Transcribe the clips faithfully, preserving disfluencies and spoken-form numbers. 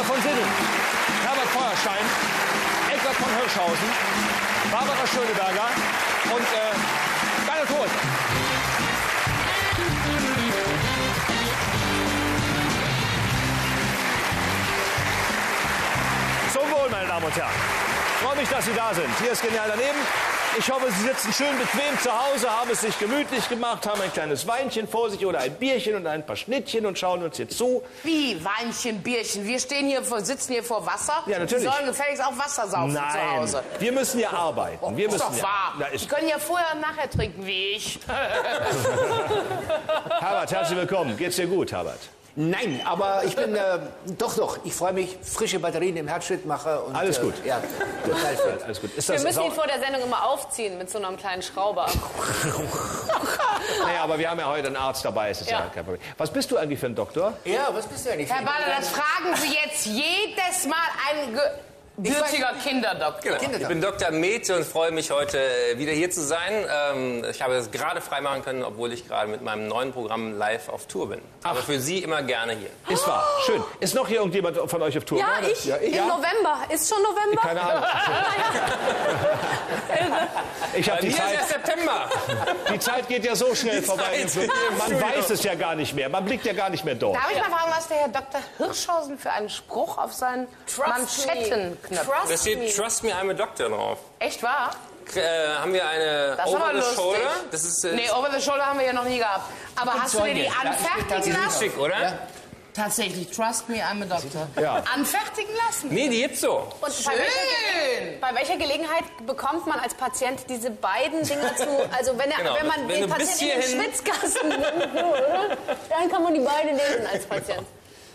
Peter von Sinnen, Herbert Feuerstein, Eckart von Hirschhausen, Barbara Schöneberger und äh, Bernhard Hoth. Zum Wohl, meine Damen und Herren. Ich freue mich, dass Sie da sind. Hier ist Genial daneben. Ich hoffe, Sie sitzen schön bequem zu Hause, haben es sich gemütlich gemacht, haben ein kleines Weinchen vor sich oder ein Bierchen und ein paar Schnittchen und schauen uns jetzt zu. Wie Weinchen, Bierchen? Wir stehen hier, vor, sitzen hier vor Wasser. Ja, natürlich. Sie sollen gefälligst auch Wasser saufen Nein, zu Hause. wir müssen ja arbeiten. Wir ist müssen doch ja, wahr. Na, ist Sie können ja vorher und nachher trinken, wie ich. Herbert, herzlich willkommen. Geht's dir gut, Herbert? Nein, aber ich bin, äh, doch, doch, ich freue mich, frische Batterien im Herzschritt mache. Und, Alles gut. Äh, ja, total fit. Alles gut. Ist Wir das müssen sau- ihn vor der Sendung immer aufziehen mit so einem kleinen Schrauber. Naja, aber wir haben ja heute einen Arzt dabei, es ist ja. Ja. kein Problem. Was bist du eigentlich für ein Doktor? Ja, was bist du eigentlich? Herr Baller, das fragen Sie jetzt jedes Mal ein gebürtiger Kinderdoktor. Genau. Ich bin Doktor Mete und freue mich, heute wieder hier zu sein. Ähm, ich habe es gerade freimachen können, obwohl ich gerade mit meinem neuen Programm live auf Tour bin. Aber für Sie immer gerne hier. Ist wahr. Schön. Ist noch hier irgendjemand von euch auf Tour? Ja, Gerade? ich. Ja, ich. Im Ja? November. Ist schon November? Keine Ahnung. Ich habe Bei die mir ist Zeit. erst September. Die Zeit geht ja so schnell vorbei. Zeit. Man weiß es ja gar nicht mehr. Man blickt ja gar nicht mehr durch. Darf ich mal fragen, was der Herr Doktor Hirschhausen für einen Spruch auf seinen Manschettenknopf? Da Trust steht me. Trust me, I'm a Doctor drauf. Echt wahr? Äh, haben wir eine Das ist aber Over the lustig. Shoulder? Das ist, äh, Nee, Over the Shoulder haben wir ja noch nie gehabt. Aber hast du dir die Zeuge. Ja, ich bin anfertigen tatsächlich lassen? schick, oder? Ja. Tatsächlich, trust me, I'm a doctor. Ja. Anfertigen lassen? Nee, die gibt's so. Und bei welcher, bei welcher Gelegenheit bekommt man als Patient diese beiden Dinger zu? Also wenn, er, Genau, wenn man wenn den du bis Patienten in den hierhin- Schwitzkasten nimmt, so, oder? Dann kann man die beiden lesen als Patient.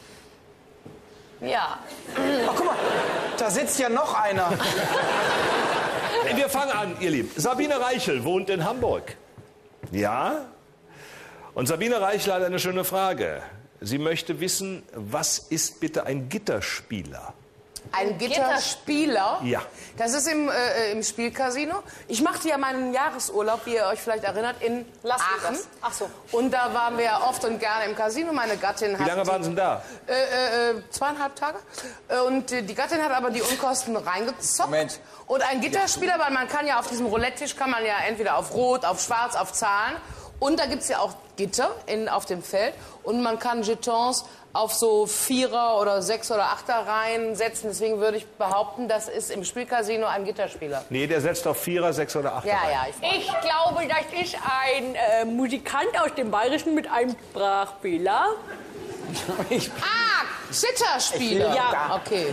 Ja. Ach, guck mal, da sitzt ja noch einer. Wir fangen an, ihr Lieben. Sabine Reichel wohnt in Hamburg. Ja? Und Sabine Reichel hat eine schöne Frage. Sie möchte wissen, was ist bitte ein Gitterspieler? Ein Gitterspieler? Ja. Das ist im, äh, im Spielcasino. Ich machte ja meinen Jahresurlaub, wie ihr euch vielleicht erinnert, in Las Aachen. Vegas. Ach so. Und da waren wir ja oft und gerne im Casino. Meine Gattin hat... Wie lange waren Sie denn da? Äh, äh, äh, zweieinhalb Tage. Äh, Und äh, die Gattin hat aber die Unkosten reingezockt. Moment. Und ein Gitterspieler, weil man kann ja auf diesem Roulette-Tisch, kann man ja entweder auf Rot, auf Schwarz, auf Zahlen. Und da gibt es ja auch Gitter in, auf dem Feld. Und man kann Jetons auf so Vierer- oder Sechs- oder Achter-Reihen setzen. Deswegen würde ich behaupten, das ist im Spielcasino ein Gitterspieler. Nee, der setzt auf Vierer, Sechs oder Achter. Ja, rein. ja, ich weiß. Ich glaube, das ist ein äh, Musikant aus dem Bayerischen mit einem Sprachfehler. Ah, Zitterspieler. Ja. Okay.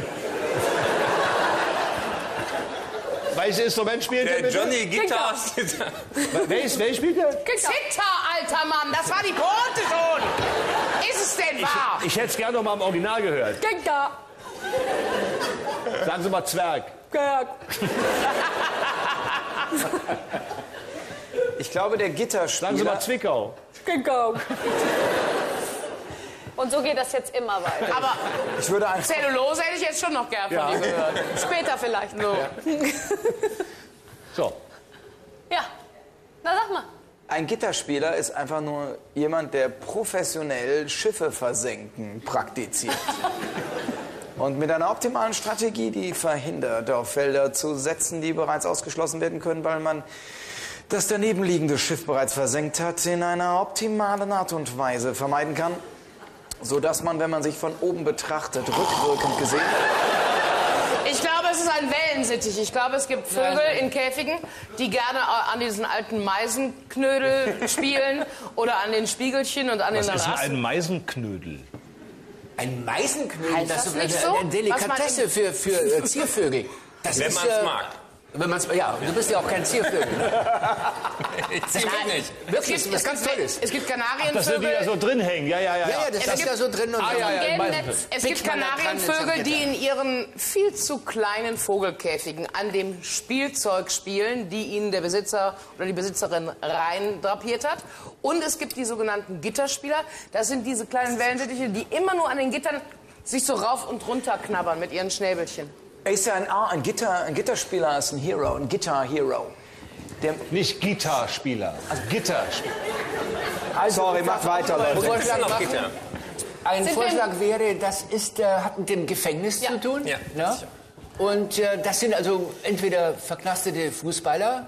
Welches Instrument spielt der Der bitte? Johnny Gitarre. Welches, welches spielt der? Zitter, alter Mann, das war die Pointe schon. Ist es denn wahr? Ich hätte es gerne noch mal im Original gehört. Gitter. Sagen Sie mal Zwerg. Ich glaube, der Sagen Sie Gitterspieler... mal Zwickau. Und so geht das jetzt immer weiter. Aber Ich würde einfach... Zellulose hätte ich jetzt schon noch gern von Ja. dir gehört. Später vielleicht. So. So. Ja. Na, sag mal. Ein Gitterspieler ist einfach nur jemand, der professionell Schiffe versenken praktiziert. Und mit einer optimalen Strategie, die verhindert, auf Felder zu setzen, die bereits ausgeschlossen werden können, weil man das danebenliegende Schiff bereits versenkt hat, in einer optimalen Art und Weise vermeiden kann, sodass man, wenn man sich von oben betrachtet, rückwirkend gesehen, Ich glaube, es ist ein Wellensittich. Ich glaube, es gibt Vögel in Käfigen, die gerne an diesen alten Meisenknödel spielen oder an den Spiegelchen und an Was den ist denn Rassen. ein Meisenknödel? Ein Meisenknödel, Heißt das das ist nicht eine, so? eine Delikatesse Was für, für äh, Ziervögel. Das Wenn ist, man's äh, mag. Wenn man's, ja, du bist ja auch kein Ziervögel. Ich zieh mit nicht. Wirklich, das ist was ganz Tolles. Es gibt Das sind die Kanarienvögel. da so drin hängen. Ja, ja, ja. Ja, ja, das ist da so drin. Und Ah, so. ja, ja, Gelben Meisenknödel. Netz. Es gibt Pickt man da dran, Kanarienvögel, ist die das in ihren viel zu kleinen Vogelkäfigen an dem Spielzeug spielen, die ihnen der Besitzer oder die Besitzerin reindrapiert hat. Und es gibt die sogenannten Gitterspieler. Das sind diese kleinen Wellensittiche, die immer nur an den Gittern sich so rauf und runter knabbern mit ihren Schnäbelchen. Ist ja ein, ah, ein, Gitter, ein Gitterspieler ist ein Hero, ein Guitar-Hero. Der, Nicht Gitarspieler, Gitterspieler. Sorry, macht weiter, Wo Leute. soll ich Dann lang auf machen? Gitter. Ein Sind Vorschlag wäre, das ist, äh, hat mit dem Gefängnis Ja. zu tun. Ja, Ne? sicher. Und äh, das sind also entweder verknastete Fußballer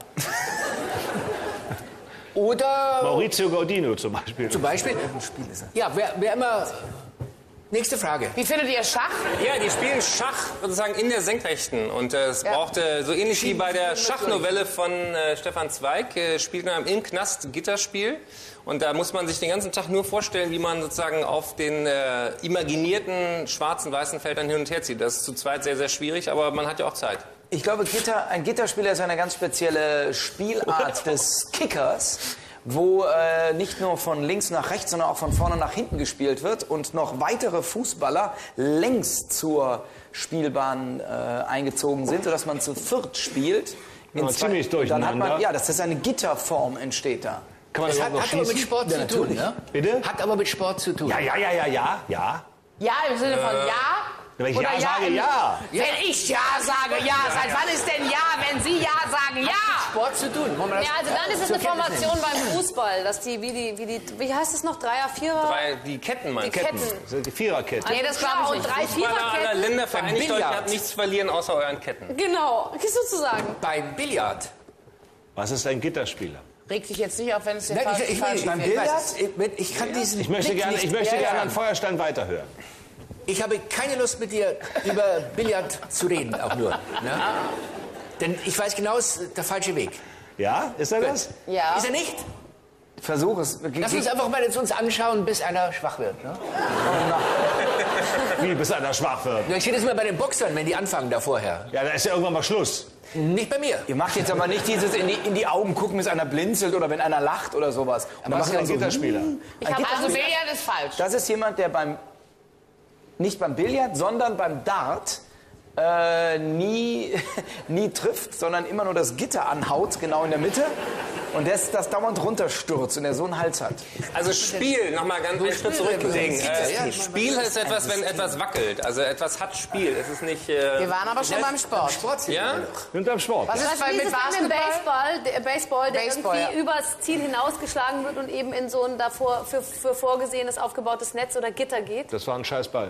oder Maurizio Gaudino zum Beispiel. zum Beispiel. Ja, wer, wer immer. Nächste Frage. Wie findet ihr Schach? Ja, die spielen Schach sozusagen in der Senkrechten. Und äh, es Ja. braucht äh, so ähnlich wie bei der Schachnovelle von äh, Stefan Zweig, äh, spielt man im Knast Gitterspiel. Und da muss man sich den ganzen Tag nur vorstellen, wie man sozusagen auf den äh, imaginierten schwarzen, weißen Feldern hin und her zieht. Das ist zu zweit sehr, sehr schwierig, aber man hat ja auch Zeit. Ich glaube, Gitter, ein Gitterspieler ist eine ganz spezielle Spielart des Kickers, wo äh, nicht nur von links nach rechts, sondern auch von vorne nach hinten gespielt wird und noch weitere Fußballer längs zur Spielbahn äh, eingezogen sind, sodass man zu viert spielt. Ja, In zwei- ziemlich dann hat man, durcheinander. ja, das ist eine Gitterform entsteht da. Kann man Das überhaupt hat, noch hat aber mit schießen? Sport zu tun, ne? Bitte? Hat aber mit Sport zu tun. Ja, ja, ja, ja, ja, ja. Ja, im Sinne von ja. Wenn ich Oder ja sage, im- ja. Wenn ich ja sage ja. Seit wann ist denn ja, wenn Sie ja sagen ja? Sport zu tun. Wollen wir das Ja, also dann ist es zur eine Kenntnis Formation nehmen? beim Fußball, dass die, wie die, wie die, wie heißt es noch, Dreier, Vierer? Drei, die Ketten die meinst du? Ketten. Das sind die Viererkette. Nee, das glaube Genau, ich und nicht. drei Fußballer aller Viererketten. Länder vereinigt euch, ihr Billard. habt nichts zu verlieren außer euren Ketten. Genau, sozusagen. Beim Billard. Was ist ein Gitterspieler? Reg dich jetzt nicht auf, wenn es dir Nein, falsch ich, ich, falsch ich, ich, Beim ich, Billard? weiß, ich, ich kann diesen Ich möchte Blick gerne, nicht ich möchte gerne an erklären. Feuerstein weiterhören. Ich habe keine Lust, mit dir über Billard zu reden, auch nur. Ne? Denn ich weiß genau, es ist der falsche Weg. Ja, ist er das? Ja. Ist er nicht? Versuch es. Lass uns einfach mal jetzt uns anschauen, bis einer schwach wird. Ne? Wie, bis einer schwach wird? Ich sehe das immer bei den Boxern, wenn die anfangen da vorher. Ja, da ist ja irgendwann mal Schluss. Nicht bei mir. Ihr macht jetzt aber nicht dieses in die, in die Augen gucken, bis einer blinzelt oder wenn einer lacht oder sowas. Und dann Was ist macht ein ihr so, Gitterspieler? Ein Gitter- Also Billard ist falsch. Das ist jemand, der beim nicht beim Billard, sondern beim Dart äh, nie, nie trifft, sondern immer nur das Gitter anhaut, genau in der Mitte. Und das, das dauernd runterstürzt und der so einen Hals hat. Also Spiel, nochmal ganz einen Schritt zurücklegen. Äh, Spiel ist etwas, wenn etwas wackelt. Also etwas hat Spiel. Es ist nicht... Äh, Wir waren aber schon beim Sport. ja? Und am Sport. Was ist Was bei, ist mit es denn mit Basketball? Baseball, der Baseball, der Baseball, irgendwie ja. übers Ziel hinausgeschlagen wird und eben in so ein davor für, für vorgesehenes aufgebautes Netz oder Gitter geht? Das war ein scheiß Ball.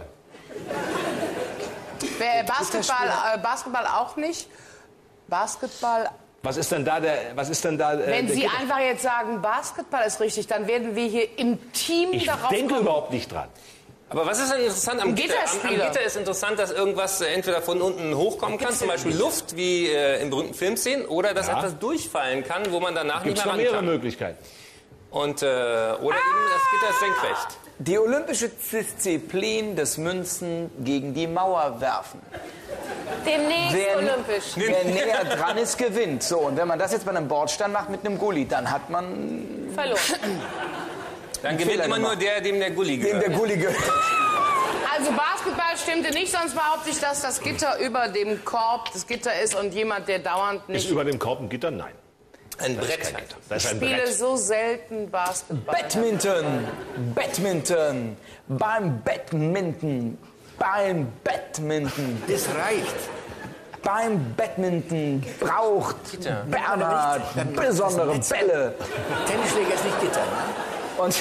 Wer- Basketball, äh, Basketball auch nicht. Basketball. Was ist denn da der, was ist denn da äh, Wenn der Sie Gitter- einfach jetzt sagen, Basketball ist richtig, dann werden wir hier im Team Ich darauf denke kommen. überhaupt nicht dran. Aber was ist denn interessant am Ein Gitter? Am, am Gitterspieler. Gitter ist interessant, dass irgendwas äh, entweder von unten hochkommen kann, zum Beispiel Luft, wie äh, in berühmten Filmszenen, oder dass Ja. etwas durchfallen kann, wo man danach Gibt nicht es mehr noch ran mehrere kann. Möglichkeiten? Und, äh, oder eben das Gitter ist senkrecht. Die olympische Disziplin des Münzen gegen die Mauer werfen. Demnächst Wer, olympisch. wer näher dran ist, gewinnt. So, und wenn man das jetzt bei einem Bordstein macht mit einem Gulli, dann hat man Verloren. Dann gewinnt Fehler immer nur gemacht. der, dem der Gulli dem gehört. der Gulli gehört. Also Basketball stimmte nicht, sonst behaupte ich, dass das Gitter über dem Korb das Gitter ist und jemand, der dauernd Ist nicht... über dem Korb ein Gitter? Nein. Ein Brett. Das ist ein spiele Brett. so selten Basketball. Badminton, Badminton, beim Badminton, beim Badminton, Das reicht. beim Badminton braucht Bernhard besondere Bälle. Tennisschläger ist nicht Gitter. Ne? Und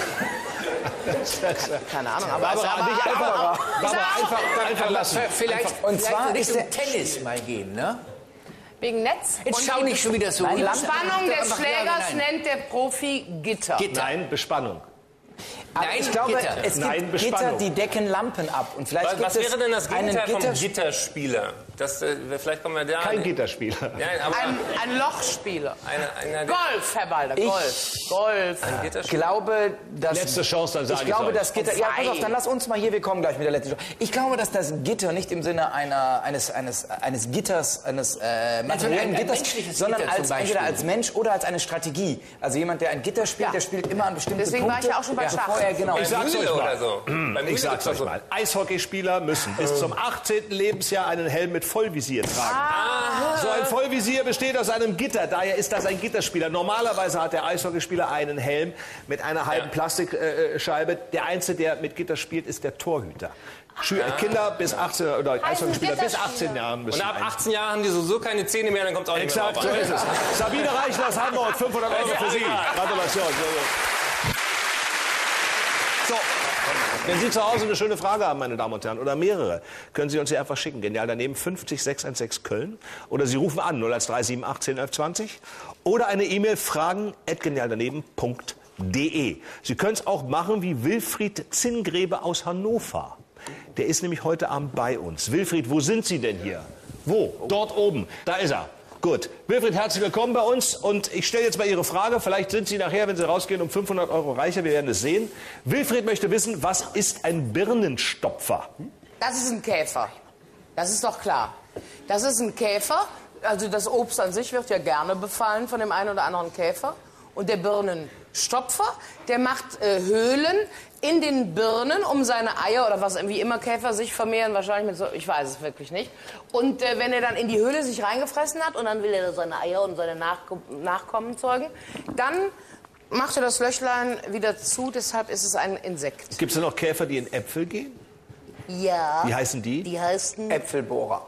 Keine Ahnung, aber... Barbara, aber, dich einfach, aber, Barbara, einfach, einfach lassen. Vielleicht, Und vielleicht zwar in ist Richtung der- Tennis mal gehen. Ne? Wegen Netz? Jetzt schau nicht schon wieder so. Nein, Die Land- Spannung des Einfach ja Schlägers oder nein. nennt der Profi Gitter. Gitter. Nein, Bespannung. aber Nein, ich glaube, Gitter. es gibt Nein, Gitter, Bespannung. die decken Lampen ab. Und vielleicht Was, gibt was es wäre denn das einen Gegenteil vom Gitter- Gitterspieler? Das, äh, vielleicht kommen wir da... Kein Gitterspieler. Nein, aber Ein, ein Lochspieler. eine, eine, Golf, Herr Balder, Ich- Golf. Golf. ein Ich Gitterspieler. glaube, dass Letzte Chance, dann sag ich ich's glaube, euch. das Gitter. Ja, pass auf, Sei. dann lass uns mal hier. Wir kommen gleich mit der letzten Chance. Ich glaube, dass das Gitter nicht im Sinne einer eines eines eines Gitters eines äh, materiellen ein- ein Gitters, menschliches sondern Gitter zum als entweder Beispiel. als Mensch oder als eine Strategie. Also jemand, der ein Gitter spielt, Ja. der spielt immer an bestimmte Deswegen war Punkte. ich ja auch schon bei Schach. bevor er, genau. Ich sag's Mühle euch mal. oder so. Bei Mühle Ich sag's gibt's euch so. mal. Eishockeyspieler müssen bis zum achtzehnten Lebensjahr einen Helm mit Vollvisier tragen. So ein Vollvisier besteht aus einem Gitter, daher ist das ein Gitterspieler. Normalerweise hat der Eishockeyspieler einen Helm mit einer halben Ja. Plastikscheibe. Der Einzige, der mit Gitter spielt, ist der Torhüter. Schü Kinder bis achtzehn oder Eishockeyspieler bis achtzehn Jahren müssen Und ab einen- achtzehn Jahren haben die sowieso keine Zähne mehr, dann kommt auch nicht mehr Exakt, drauf so an. ist es. Sabine Reichler aus Hamburg, fünfhundert Euro für Sie. Gratulation. So. Wenn Sie zu Hause eine schöne Frage haben, meine Damen und Herren, oder mehrere, können Sie uns sie einfach schicken. Genial daneben fünfzig sechshundertsechzehn Köln. Oder Sie rufen an null eins drei sieben acht zehn elf zwanzig. Oder eine E-Mail fragen at genialdaneben punkt de. Sie können es auch machen wie Wilfried Zingrebe aus Hannover. Der ist nämlich heute Abend bei uns. Wilfried, wo sind Sie denn hier? Wo? Dort oben. Da ist er. Gut. Wilfried, herzlich willkommen bei uns. Und ich stelle jetzt mal Ihre Frage. Vielleicht sind Sie nachher, wenn Sie rausgehen, um fünfhundert Euro reicher. Wir werden es sehen. Wilfried möchte wissen, was ist ein Birnenstopfer? Das ist ein Käfer. Das ist doch klar. Das ist ein Käfer. Also das Obst an sich wird ja gerne befallen von dem einen oder anderen Käfer. Und der Birnenstopfer, der macht äh, Höhlen in den Birnen, um seine Eier oder was wie immer Käfer sich vermehren, wahrscheinlich mit so, ich weiß es wirklich nicht. Und äh, wenn er dann in die Höhle sich reingefressen hat und dann will er seine Eier und seine Nach Nachkommen zeugen, dann macht er das Löchlein wieder zu, deshalb ist es ein Insekt. Gibt es denn noch Käfer, die in Äpfel gehen? Ja. Wie heißen die? Die heißen Äpfelbohrer.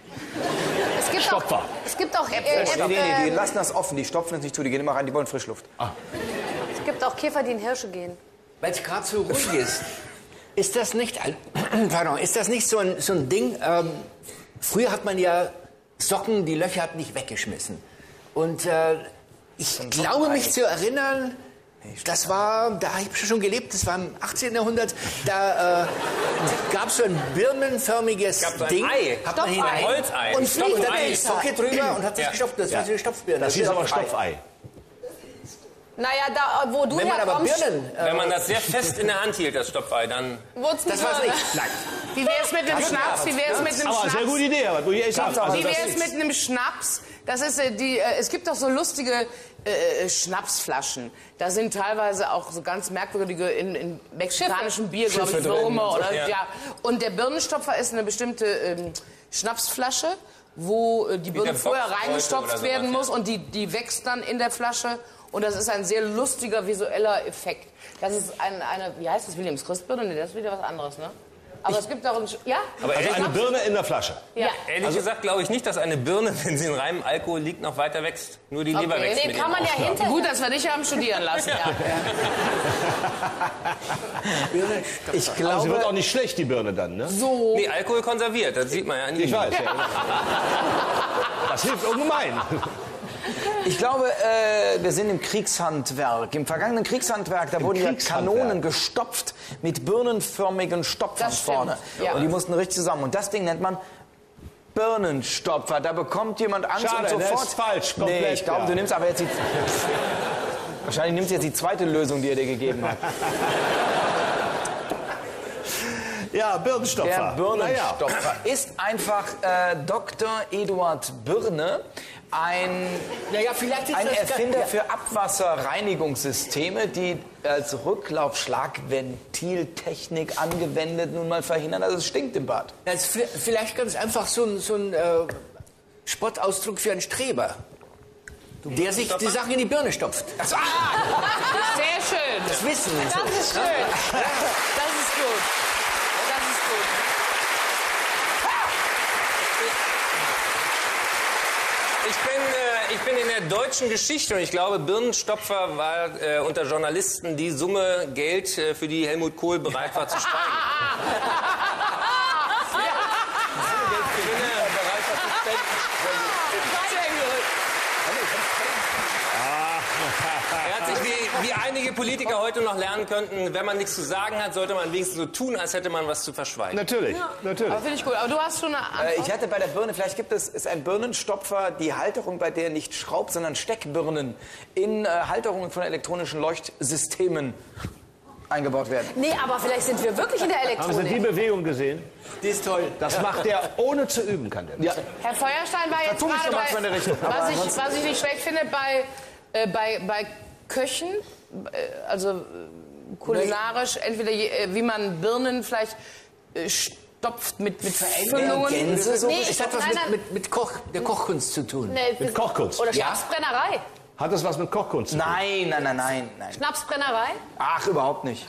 Es gibt Stopfer. Auch, es gibt auch, äh, Nee, nee, nee, die äh, lassen das offen, die stopfen es nicht zu, die gehen immer rein, die wollen Frischluft. es gibt auch Käfer, die in Hirsche gehen. Weil es gerade so ruhig ist. Ist das nicht, ein- pardon, ist das nicht so ein, so ein Ding? Ähm, früher hat man ja Socken, die Löcher hat nicht weggeschmissen. Und äh, ich glaube mich zu erinnern, das war, da habe ich schon gelebt, das war im achtzehnten Jahrhundert, da äh, gab es so ein birnenförmiges Gab so ein Ding. Ei. Hat man Ein hinein Holzei. und, Stopfei. und dann die Socke drüber und hat sich Ja. gestopft. Das war so eine Stopfbirne. Das hieß aber Stopfei. Stopfei. Naja, da, wo du Wenn man aber herkommst, Birnen... Äh, Wenn man das sehr fest in der Hand hielt, das Stopfei, dann... wurd's das war's Birne. nicht. Nein. Wie wäre es mit einem Schnaps? Wie wäre es mit einem Aber Schnaps? sehr gute Idee, aber muss ich echt sagen. Also Wie das wäre es ist- mit einem Schnaps? Das ist äh, die. Äh, es gibt doch so lustige äh, Schnapsflaschen. Da sind teilweise auch so ganz merkwürdige in, in mexikanischem Bier, glaube ich, Schiffe drin. Würmer oder Ja. ja. Und der Birnenstopfer ist eine bestimmte ähm, Schnapsflasche, wo äh, die Birne der vorher Boxbeute reingestopft oder sowas, werden ja. muss und die, die wächst dann in der Flasche. Und das ist ein sehr lustiger visueller Effekt. Das ist ein, eine, wie heißt das, Williams Christbirne? Nee, das ist wieder was anderes, ne? Aber es gibt auch ein, Sch- ja? Aber Also eine Birne in der Flasche. Ja. Ehrlich gesagt glaube ich nicht, dass eine Birne, wenn sie in reinem Alkohol liegt, noch weiter wächst. Nur die Leber Okay. wächst Nee, mit kann man ihm ja auch. hinterher. Gut, dass wir dich haben studieren lassen. Ja. Ich Aber sie wird glaube, auch nicht schlecht, die Birne dann, ne? So. Nee, Alkohol konserviert, das sieht man ja an Ich ihm. weiß, ja. Das hilft ungemein. ich glaube äh, wir sind im Kriegshandwerk. Im vergangenen Kriegshandwerk, da wurden ja Kriegshandwerk. Kanonen gestopft mit birnenförmigen Stopfern Das stimmt, vorne. ja. Und die mussten richtig zusammen. Und das Ding nennt man Birnenstopfer. Da bekommt jemand Angst Schade, und das sofort... ist falsch, komplett, nee, ich glaube, ja. du nimmst aber jetzt die... Wahrscheinlich nimmst du jetzt die zweite Lösung, die er dir gegeben hat. Ja, Birnenstopfer. Der Naja. Birnenstopfer ist einfach äh, Doktor Eduard Birne, ein, Naja, vielleicht ist ein das Erfinder ja. für Abwasserreinigungssysteme, die als Rücklaufschlagventiltechnik angewendet nun mal verhindern, dass es stinkt im Bad. Das ist vielleicht ganz einfach so ein, so ein äh, Spottausdruck für einen Streber, der sich die Sachen in die Birne stopft. Das, Sehr schön. das Wissen. Das ist schön. Das ist gut. Das ist gut. Ich bin, äh, ich bin in der deutschen Geschichte und ich glaube, Birnenstopfer war äh, unter Journalisten die Summe Geld, äh, für die Helmut Kohl bereit war zu steigen. Er hat sich, wie, wie einige Politiker heute noch lernen könnten, wenn man nichts zu sagen hat, sollte man wenigstens so tun, als hätte man was zu verschweigen. Natürlich, natürlich. Aber finde ich gut. Aber du hast schon eine Äh, Antwort. ich hatte bei der Birne, vielleicht gibt es ist ein Birnenstopfer, die Halterung, bei der nicht Schraub, sondern Steckbirnen in äh, Halterungen von elektronischen Leuchtsystemen eingebaut werden. Nee, aber vielleicht sind wir wirklich in der Haben Sie die Elektronik. Bewegung gesehen? Die ist toll. Das macht der ohne zu üben, kann der. Ja. Herr Feuerstein war jetzt tu mich gerade doch mal bei, in eine Richtung. Aber was, ich, ansonsten- was ich nicht schlecht finde, bei, äh, bei, bei Köchen, äh, also äh, kulinarisch, entweder je, äh, wie man Birnen vielleicht äh, stopft mit, mit Füllungen. Gänse so? Nee, Es hat was nein, mit, nein. mit, mit Koch, der Kochkunst zu tun. Nee, Mit Kochkunst. Oder Ja. Schnapsbrennerei. Hat das was mit Kochkunst zu tun? Nein, nein, nein, nein, nein. Schnapsbrennerei? Ach, überhaupt nicht.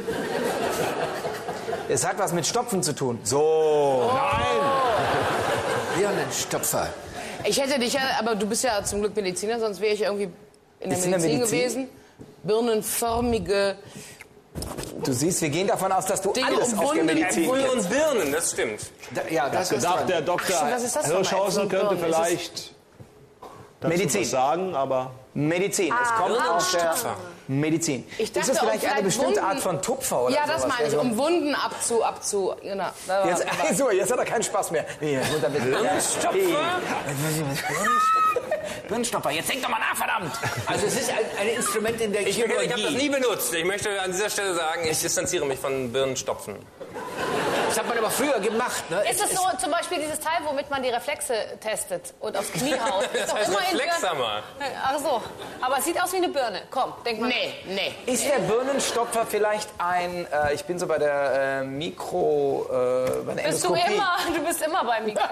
Es hat was mit Stopfen zu tun. So. Birnenstopfer. Ich hätte dich ja, aber du bist ja zum Glück Mediziner, sonst wäre ich irgendwie in der Ist in der Medizin, Medizin? gewesen. Birnenförmige Du siehst, wir gehen davon aus, dass du Dinge alles auf der umwunden, Medizin Äpfel kennst. und Birnen, das stimmt. Da, ja, das ist Gedacht, dran. der Doktor Ach, was ist das für eine Hirschhausen Äpfel und könnte Birnen? Ist es- vielleicht dazu Medizin. was sagen, aber Medizin. Es kommt aus der Birnenstopfer. Medizin. Ich dachte, ist es vielleicht um eine bestimmte Wunden- Art von Tupfer oder Ja, sowas? das meine ich, der so- um Wunden abzu... abzu genau. Da war- Jetzt, da war- so, jetzt hat er keinen Spaß mehr. Hier, runter mit Birnenstopfer? Birnenstopfer, jetzt denk doch mal nach, verdammt! Also es ist ein, ein Instrument in der Ich, ich habe das Chirurgie. nie benutzt. Ich möchte an dieser Stelle sagen, ich distanziere mich von Birnenstopfen. Das hat man aber früher gemacht. Ne? Ist es so zum Beispiel dieses Teil, womit man die Reflexe testet und aufs Knie haut? Ist Das doch heißt immer in Reflexhammer. Birnen. Ach so. Aber es sieht aus wie eine Birne. Komm, denk mal. Nee, nee. Ist der Birnenstopfer vielleicht ein, äh, ich bin so bei der äh, Mikro, äh, bei der Bist du Endoskopie. immer, du bist immer bei mir.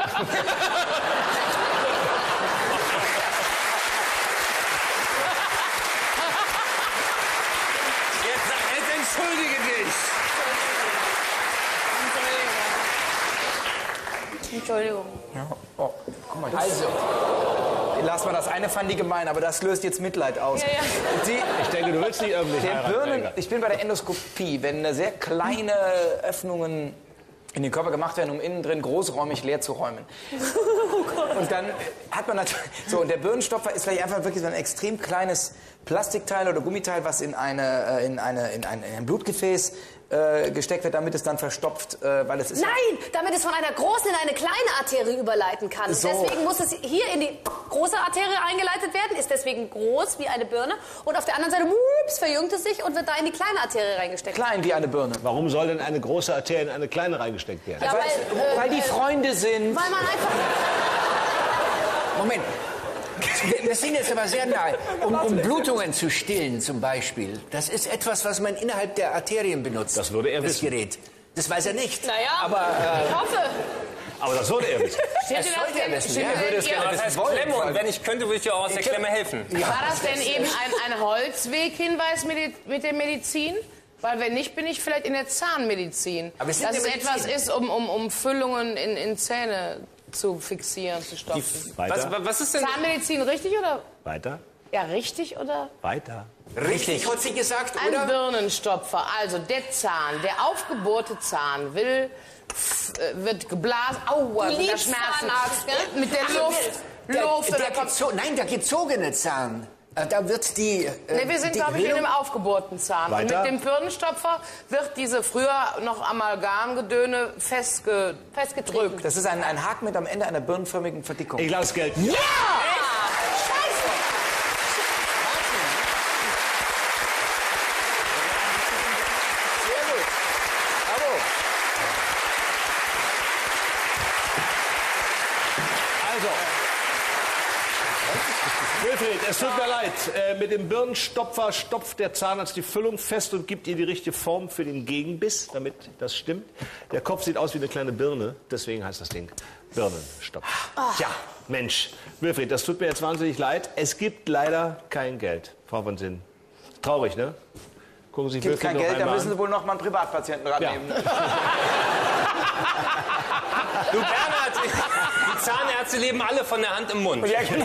Jetzt, jetzt entschuldige dich. Entschuldigung. Oh, guck mal, also, lass mal das eine fand die gemein, aber das löst jetzt Mitleid aus. Ja, ja. Die, ich denke, du willst nicht öffentlich der heiraten. Birnen, Helga. ich bin bei der Endoskopie, wenn sehr kleine Öffnungen in den Körper gemacht werden, um innen drin großräumig leer zu räumen. Und dann hat man natürlich, so, und der Birnenstopfer ist vielleicht einfach wirklich so ein extrem kleines Plastikteil oder Gummiteil, was in, eine, äh, in, eine, in, ein, in ein Blutgefäß äh, gesteckt wird, damit es dann verstopft, äh, weil es ist... Nein, damit es von einer großen in eine kleine Arterie überleiten kann. So. Deswegen muss es hier in die große Arterie eingeleitet werden, ist deswegen groß wie eine Birne. Und auf der anderen Seite ups, verjüngt es sich und wird da in die kleine Arterie reingesteckt. Klein wie eine Birne. Warum soll denn eine große Arterie in eine kleine reingesteckt werden? Ja, weil, weil, äh, weil die äh, Freunde sind. Weil man einfach... Moment. Wir, wir sind jetzt aber sehr nahe. Um, um Blutungen zu stillen zum Beispiel. Das ist etwas, was man innerhalb der Arterien benutzt. Das würde er das wissen. Gerät. Das weiß er nicht. Naja, Aber äh, ich hoffe. Aber das würde er wissen. Steht das dir sollte er denn- wissen. steht Ja, dir er würde denn es ihr- gerne Das heißt wollen, Klemme vor und allem. wenn ich könnte, würde ich dir auch aus der Klemme helfen. War das denn eben ein, ein Holzweghinweis mit, der- mit der Medizin? Weil wenn nicht, bin ich vielleicht in der Zahnmedizin. Aber wir sind dass in es der Medizin. etwas ist, um, um, um Füllungen in, in Zähne zu fixieren, zu stopfen. Weiter, Was, was ist denn... Zahnmedizin richtig oder? weiter, Ja, richtig oder? weiter. richtig hat sie gesagt, Ein oder? Birnenstopfer, also der Zahn, der aufgebohrte Zahn will, f- äh, wird geblasen, aua, Du sind da liebst Schmerzen. Zahnarzt, gell? Mit der Ach, Luft, der, Luft, der, oder der kommt... gezo nein, der gezogene Zahn. Äh, Da wird die. Äh, Nee, wir sind, die glaube ich, in Bildung- dem aufgebohrten Zahn. Weiter? Und mit dem Birnenstopfer wird diese früher noch Amalgamgedöne festge festgedrückt. Das ist ein, ein Haken mit am Ende einer birnenförmigen Verdickung. Ich lasse Geld. Ja! Sehr gut. Bravo. Also. Wilfried, es tut mir leid. Äh, mit dem Birnenstopfer stopft der Zahnarzt die Füllung fest und gibt ihr die richtige Form für den Gegenbiss, damit das stimmt. Der Kopf sieht aus wie eine kleine Birne, deswegen heißt das Ding Birnenstopfer. Tja, Mensch, Wilfried, das tut mir jetzt wahnsinnig leid. Es gibt leider kein Geld, Frau von Sinn. Traurig, ne? Gucken Sie sich Gibt Wilfried kein noch Geld, da einmal müssen an. Sie wohl noch mal einen Privatpatienten rannehmen. Du Bernhard, die Zahnärzte leben alle von der Hand im Mund. Ja, genau.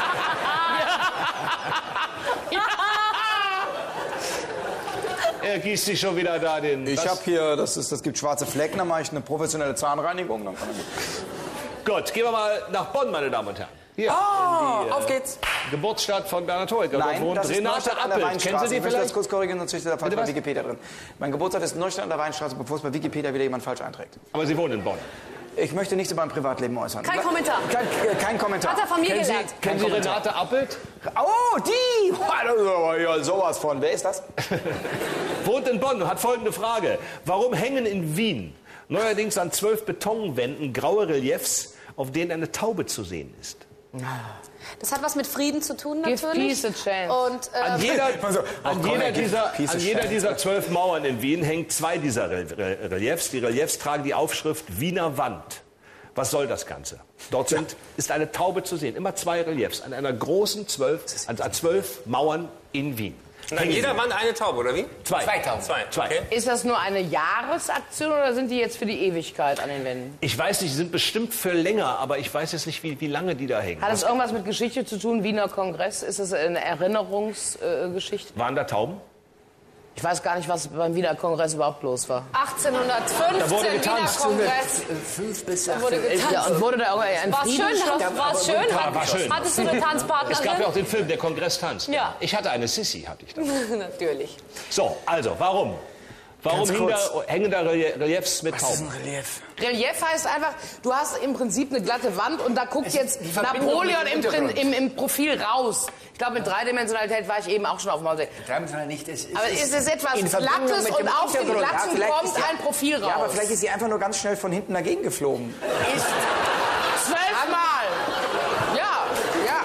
Er gießt sich schon wieder da den... Ich Was? habe hier, das, ist, das gibt schwarze Flecken, dann mache ich eine professionelle Zahnreinigung. Dann kann Gut, gehen wir mal nach Bonn, meine Damen und Herren. Hier, Ah, in die, äh, auf geht's. Geburtsstadt von Bernhard Hoeker. Dort Nein, wohnt das ist Renate Neustadt an der Appelt. Weinstraße. Kennen Sie die ich möchte das vielleicht? kurz korrigieren, sonst steht da falsch Bitte bei was? Wikipedia drin. Mein Geburtsort ist Neustadt an der Weinstraße, bevor es bei Wikipedia wieder jemand falsch einträgt. Aber Sie wohnen in Bonn. Ich möchte nichts über mein Privatleben äußern. Kein Kommentar. Kein, äh, kein Kommentar. Hat er von mir Kennen Sie, gelernt. kennen Sie Kommentar. Renate Appelt? Oh, die! Das ist aber ja sowas von. Wer ist das? Wohnt in Bonn und hat folgende Frage. Warum hängen in Wien neuerdings an zwölf Betonwänden graue Reliefs, auf denen eine Taube zu sehen ist? Das hat was mit Frieden zu tun, Give natürlich. peace a chance. Und, ähm, An jeder, Also, an oh, komm, jeder, ey, dieser, Piece of an jeder shit. dieser zwölf Mauern in Wien hängen zwei dieser Re Re Reliefs. Die Reliefs tragen die Aufschrift Wiener Wand. Was soll das Ganze? Dort sind, ist eine Taube zu sehen. Immer zwei Reliefs an einer großen zwölf, an, an zwölf Mauern in Wien. Und an jeder Wand eine Taube, oder wie? Zwei. Zwei Tauben. Zwei. Zwei. Okay. Ist das nur eine Jahresaktion oder sind die jetzt für die Ewigkeit an den Wänden? Ich weiß nicht, die sind bestimmt für länger, aber ich weiß jetzt nicht, wie, wie lange die da hängen. Hat das irgendwas mit Geschichte zu tun? Wiener Kongress? Ist das eine Erinnerungsgeschichte? Waren da Tauben? Ich weiß gar nicht, was beim Wiener Kongress überhaupt los war. achtzehnhundertfünfzehn Da wurde Wiener getanzt. Kongress. Fünf bis Da wurde achtzehn. getanzt. Ja, und wurde da irgendwie ein War es Frieden schön? geschlossen? War es schön? War- war schön. Hattest du eine Tanzpartnerin? Es gab ja auch den Film Der Kongress tanzt. Ja. Ich hatte eine Sissy, hatte ich da. Natürlich. So, also, warum? Warum Ganz hängen da, kurz. hängen da Relie- Reliefs mit Das ist Tauben? ein Relief. Relief heißt einfach, du hast im Prinzip eine glatte Wand und da guckt jetzt die Verbindung Napoleon mit im, dem Prin- Hintergrund. im, im Profil raus. Ich glaube, mit Dreidimensionalität war ich eben auch schon auf dem Mauseck. Dreidimensional nicht. Es, Aber es ist etwas in Verbindung Glattes mit und dem auf dem Hintergrund. Glatten vielleicht kommt ist sie- ein Profil raus. Ja, aber vielleicht ist sie einfach nur ganz schnell von hinten dagegen geflogen. Ist zwölfmal. Ja, ja.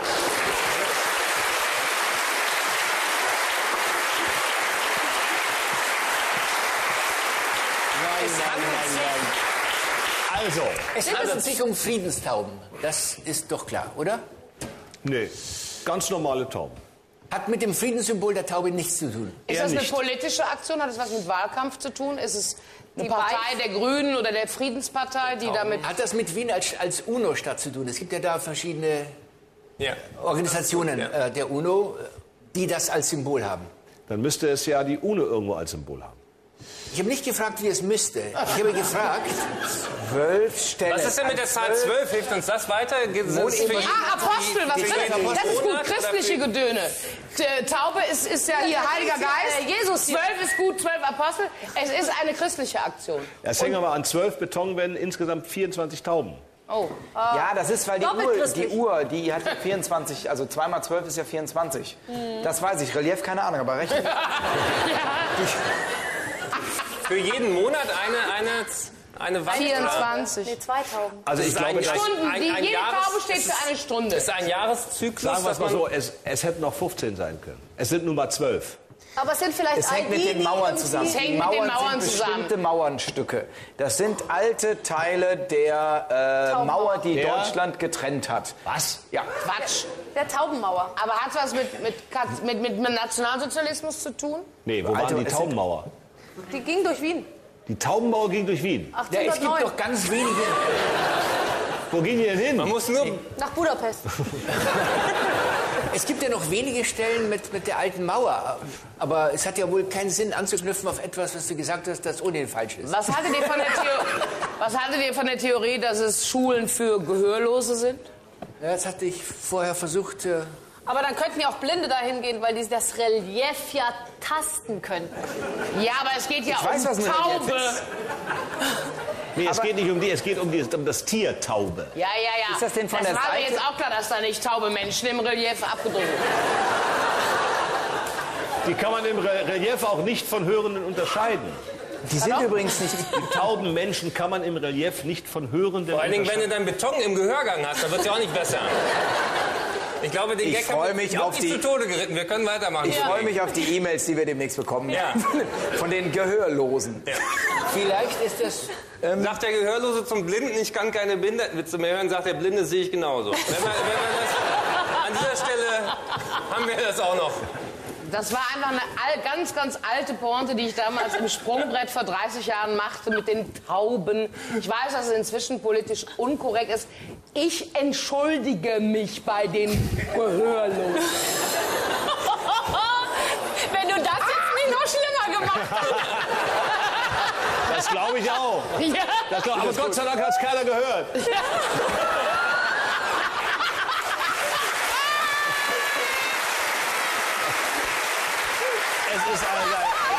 Also, Es handelt sich um Friedenstauben. Das ist doch klar, oder? nee, ganz normale Tauben. Hat mit dem Friedenssymbol der Taube nichts zu tun. Ist Eher das eine nicht. politische Aktion? Hat das was mit Wahlkampf zu tun? Ist es eine Die Partei Weiß- der Grünen oder der Friedenspartei, die damit... Hat das mit Wien als, als UNO-Stadt zu tun? Es gibt ja da verschiedene Ja. Organisationen Ja. äh, der UNO, die das als Symbol haben. Dann müsste es ja die UNO irgendwo als Symbol haben. Ich habe nicht gefragt, wie es müsste. Ich habe gefragt, Zwölf Stellen. Was ist denn mit der Zahl zwölf? Hilft uns das weiter? Geht es für jeden- Ah, Apostel, was für ist jeden das? Das ist gut, Monat oder christliche für- Gedöne. Die Taube ist, ist ja hier Heiliger ist ja, Geist. äh, Jesus hier. Zwölf ist gut, zwölf Apostel. Es ist eine christliche Aktion. Es hängen aber an zwölf Betonwänden insgesamt vierundzwanzig Tauben. Oh. Ja, das ist, weil die Doppelt Uhr, die christlich. Uhr, die hat ja vierundzwanzig, also zwei mal zwölf ist ja vierundzwanzig. Das weiß ich. Relief, keine Ahnung, aber rechnen. Für jeden Monat eine, eine, eine Wand? vierundzwanzig. Nee, zwei Tauben. Also ich ist glaube, ein das, Stunden. ein- Die, ein jede Jahres- Taube steht es für eine Stunde. ist ein Jahreszyklus, sagen wir es dass mal man... so, es, es hätten noch fünfzehn sein können. Es sind nun mal zwölf. Aber es sind vielleicht Es hängt all mit die, den die Mauern irgendwie- zusammen. Es hängt Die mit den Mauern Mauern sind zusammen. bestimmte Mauernstücke. Das sind alte Teile der äh, Taubenmauer. Mauer, die Der- Deutschland getrennt hat. Was? Ja. Quatsch. Der Taubenmauer. Aber hat was mit, mit, Katz- mit, mit, mit Nationalsozialismus zu tun? Nee, wo Alter, waren die es sind- Taubenmauer? Die ging durch Wien. Die Taubenmauer ging durch Wien. Ja, es gibt achtzehnhundertneun. doch ganz wenige. Wo ging die denn hin? Man muss nur... Nach Budapest. Es gibt ja noch wenige Stellen mit, mit der alten Mauer. Aber es hat ja wohl keinen Sinn anzuknüpfen auf etwas, was du gesagt hast, das ohnehin falsch ist. Was haltet ihr von der, Theo was haltet ihr von der Theorie, dass es Schulen für Gehörlose sind? Ja, das hatte ich vorher versucht. Äh, Aber dann könnten ja auch Blinde dahin gehen, weil die das Relief ja tasten könnten. Ja, aber es geht ja Ich weiß, was um ein Relief Taube. ist. Nee, es geht nicht um die, es geht um, die, um das Tier Taube. Ja, ja, ja. Ist das denn von das der war mir Seite? jetzt auch klar, dass da nicht taube Menschen im Relief abgedruckt sind. Die kann man im Re Relief auch nicht von Hörenden unterscheiden. Die sind übrigens nicht. Die tauben Menschen kann man im Relief nicht von Hörenden Vor allen Dingen, wenn du unterscheiden. dann Beton im Gehörgang hast, dann wird es ja auch nicht besser. Ich glaube, den Ich Gag freu haben wir mich auf wirklich die- zu Tode geritten. Wir können weitermachen. Ich freue mich auf die E-Mails, die wir demnächst bekommen. Ja. Von den Gehörlosen. vielleicht ist das. Sagt der Gehörlose zum Blinden, ich kann keine Behindertenwitze mehr hören, sagt der Blinde, sehe ich genauso. Wenn wir, wenn wir das, an dieser Stelle haben wir das auch noch. Das war einfach eine al ganz, ganz alte Pointe, die ich damals im Sprungbrett vor dreißig Jahren machte mit den Tauben. Ich weiß, dass es inzwischen politisch unkorrekt ist. Ich entschuldige mich bei den Gehörlosen. Wenn du das jetzt nicht noch schlimmer gemacht hast. Das glaube ich auch. Ja. Das glaub, aber Gott sei Dank hat es keiner gehört. Es ist eine,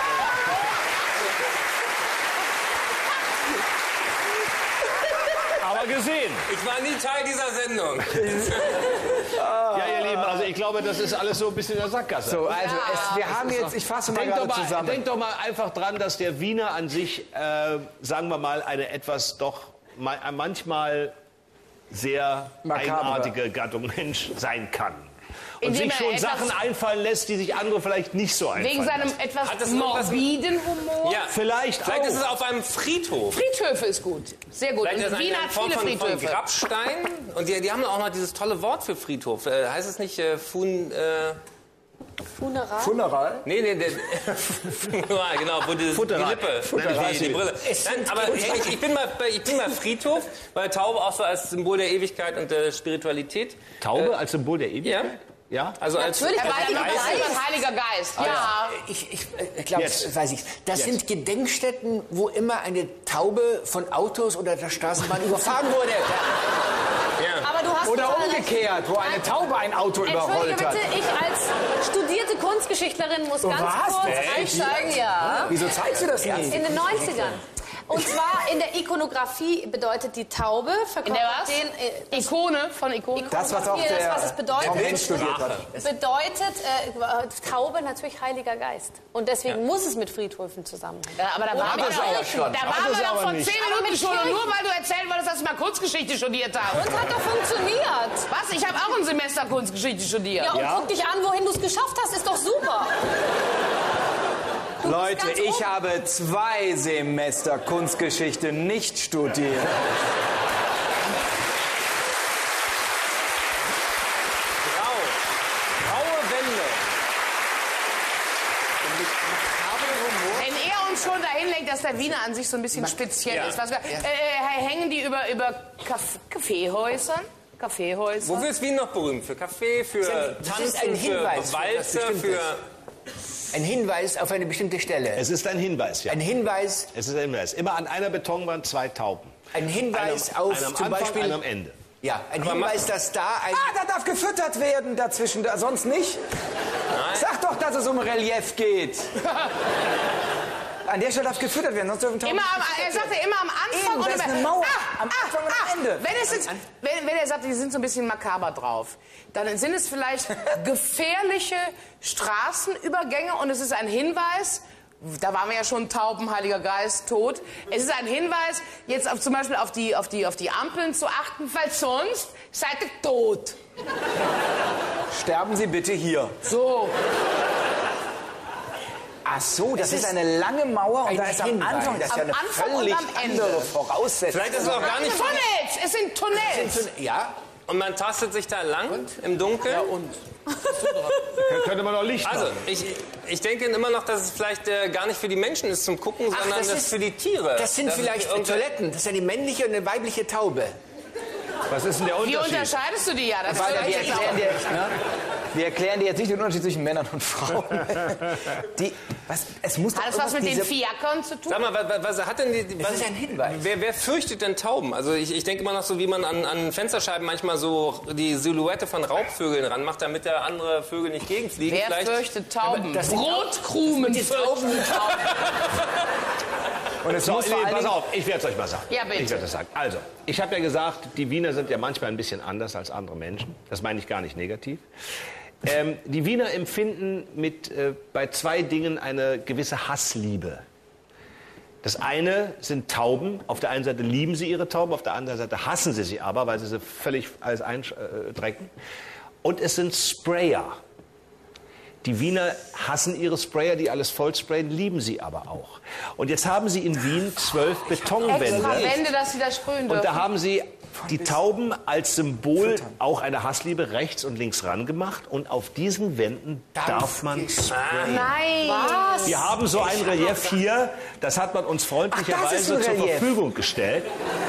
aber gesehen. Ich war nie Teil dieser Sendung. Ja, ihr Lieben, also ich glaube, das ist alles so ein bisschen in der Sackgasse. So, also es, wir haben jetzt, ich fasse mal Denk doch gerade mal, zusammen. denk doch mal einfach dran, dass der Wiener an sich, äh, sagen wir mal, eine etwas doch ma manchmal sehr Makabre. eigenartige Gattung Mensch sein kann. Und Indem sich er schon etwas- Sachen einfallen lässt, die sich andere vielleicht nicht so einfallen Wegen seinem lassen. etwas Hat das irgendwas mit- morbiden Humor. Ja. Vielleicht Vielleicht auch. ist es auf einem Friedhof. Friedhöfe ist gut. Sehr gut. Vielleicht ist Und es Wien eine hat Form viele von, von Friedhöfe. Grabstein. Und die, die haben auch noch dieses tolle Wort für Friedhof. Äh, heißt es nicht äh, Fun... Äh, Funeral? Funeral? nee, nee, der... Funeral, genau, wo die, die Futteral. Lippe, Futteral. die, die Brille. Nein, aber ich, ich, bin mal, bei- ich bin mal Friedhof, weil Taube auch so als Symbol der Ewigkeit und der Spiritualität. Taube als Symbol der Ja. Ewigkeit? Ja? Also als, Natürlich, als Heiliger Geist- Das ist ein Heiliger Geist, ja. Ich, ich, ich glaube, Jetzt. weiß ich. Das Jetzt. sind Gedenkstätten, wo immer eine Taube von Autos oder der Straßenbahn überfahren wurde. Ja. Aber du hast Oder total recht. umgekehrt, wo eine Taube ein Auto Entschuldige überrollt hat. bitte, ich als studierte Kunstgeschichtlerin muss ganz was? kurz Echt? einsteigen. Ja. Wieso zeigst du das nicht? In den neunzigern. Und zwar in der Ikonografie bedeutet die Taube, verkörpert In der was? den... Äh, das Ikone von Ikone. Das, was auch Ikonografie, der das, was es bedeutet, Tom Hanks studiert hat. bedeutet äh, Taube natürlich Heiliger Geist. Und deswegen muss es mit Friedhöfen zusammenhängen. Ja, aber da waren wir es aber doch, schon. da Hat waren es wir doch aber vor nicht. zehn Aber Minuten mit schon. Und Kirchen- nur weil du erzählen wolltest, dass du mal Kunstgeschichte studiert hast. Und hat doch funktioniert. Was? Ich habe auch ein Semester Kunstgeschichte studiert. Ja, und guck dich an, wohin du es geschafft hast, ist doch super. Du bist Leute, ganz ich oben. habe zwei Semester Kunstgeschichte nicht studiert. Grau. Graue Wände. Wenn er uns schon dahin lenkt, dass der Wiener an sich so ein bisschen speziell Ja. ist. Was wir, äh, hängen die über, über Kaff Kaffeehäusern? Kaffeehäuser? Wofür ist Wien noch berühmt? Für Kaffee, für Das ist Tanzen, ein Hinweis für für was Walzer, Bestimmtes. für... Ein Hinweis auf eine bestimmte Stelle. Es ist ein Hinweis, ja. Ein Hinweis, Es ist ein Hinweis. Immer an einer Betonwand zwei Tauben. ein Hinweis Einer, auf einer am zum Anfang, Beispiel... einer am Ende. Ja, ein Hinweis, dass da ein... Ah, da darf gefüttert werden dazwischen, da, sonst nicht. Sag doch, dass es um Relief geht. An der Stelle darf gefüttert werden, sonst dürfen Tauben Immer nicht am, er gefüttert sagte immer am Anfang Eben, und da ist immer, eine Mauer. Ah, Am ah, Anfang und am ah. Ende. Wenn, es jetzt, wenn, wenn er sagt, die sind so ein bisschen makaber drauf, dann sind es vielleicht gefährliche Straßenübergänge und es ist ein Hinweis, da waren wir ja schon Tauben, Heiliger Geist, tot. Es ist ein Hinweis, jetzt auf, zum Beispiel auf die, auf, die, auf die Ampeln zu achten, weil sonst seid ihr tot. Sterben Sie bitte hier. So. Ach so, das Es ist ist eine lange Mauer und ein da ist am Hinweis. Anfang, das ist ja Am eine Anfang und völlig am Ende. andere Voraussetzung. Vielleicht ist es auch gar nicht... Tunnels, es sind Tunnels. Ja, Und man tastet sich da lang im Dunkeln? Könnte man auch Licht Also, machen. ich, ich denke immer noch, dass es vielleicht äh, gar nicht für die Menschen ist zum Gucken, Ach, sondern das das ist- für die Tiere. das sind Dass es vielleicht irgendeine- Toiletten. Das ist eine männliche und eine weibliche Taube. Was ist denn der Wie Unterschied? unterscheidest du die ja? Das Weil ist wir, jetzt erklären dir, ne? wir erklären dir jetzt nicht den Unterschied zwischen Männern und Frauen. Die, was, es muss doch Hat das was mit den diese- Fiakern zu tun? Sag mal, was, was hat denn die... Was, ist ein Hinweis. Wer, wer fürchtet denn Tauben? Also ich, ich denke immer noch so, wie man an, an Fensterscheiben manchmal so die Silhouette von Raubvögeln ranmacht, damit der andere Vögel nicht gegenfliegen. Wer Vielleicht. fürchtet Tauben? das sind Brotkrumen Die Tauben, die Tauben. Und es So, muss vor nee, allen pass Dingen, auf, ich werde es euch mal sagen. Ja, bitte. Ich werde es sagen. Also, ich habe ja gesagt, die Wiener sind ja manchmal ein bisschen anders als andere Menschen. Das meine ich gar nicht negativ. Ähm, die Wiener empfinden mit, äh, bei zwei Dingen eine gewisse Hassliebe. Das eine sind Tauben. Auf der einen Seite lieben sie ihre Tauben, auf der anderen Seite hassen sie sie aber, weil sie sie völlig alles eindrecken. Und es sind Sprayer. Die Wiener hassen ihre Sprayer, die alles vollsprayen, lieben sie aber auch. Und jetzt haben sie in Wien zwölf Betonwände. Extra Wände, dass sie da sprühen dürfen. Und da haben sie die Tauben als Symbol auch einer Hassliebe rechts und links ran gemacht. Und auf diesen Wänden darf man sprayen. Nein. Was? Wir haben so ein Relief hier, das hat man uns freundlicherweise ein zur Relief. Verfügung gestellt.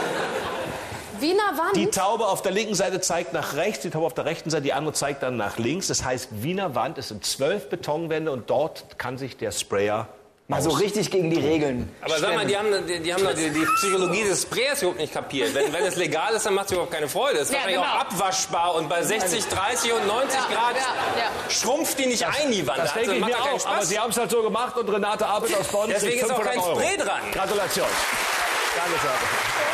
Wiener Wand. Die Taube auf der linken Seite zeigt nach rechts, die Taube auf der rechten Seite, die andere zeigt dann nach links. Das heißt Wiener Wand, es sind zwölf Betonwände und dort kann sich der Sprayer mal so richtig gegen die Regeln Aber sag mal, die haben, die, die haben doch die, die Psychologie des Sprayers überhaupt nicht kapiert. Wenn, wenn es legal ist, dann macht es überhaupt keine Freude. Es ist Ja, wahrscheinlich genau. auch abwaschbar und bei sechzig, dreißig und neunzig Ja, Grad ja, ja. schrumpft die nicht ein, die Wand. Das denke Also ich macht mir ja keinen auch, aber Spaß. sie haben es halt so gemacht und Renate Arbeit aus Bonn Deswegen kriegt ist auch kein fünfhundert Euro. Spray dran. Gratulation. Danke, Renate.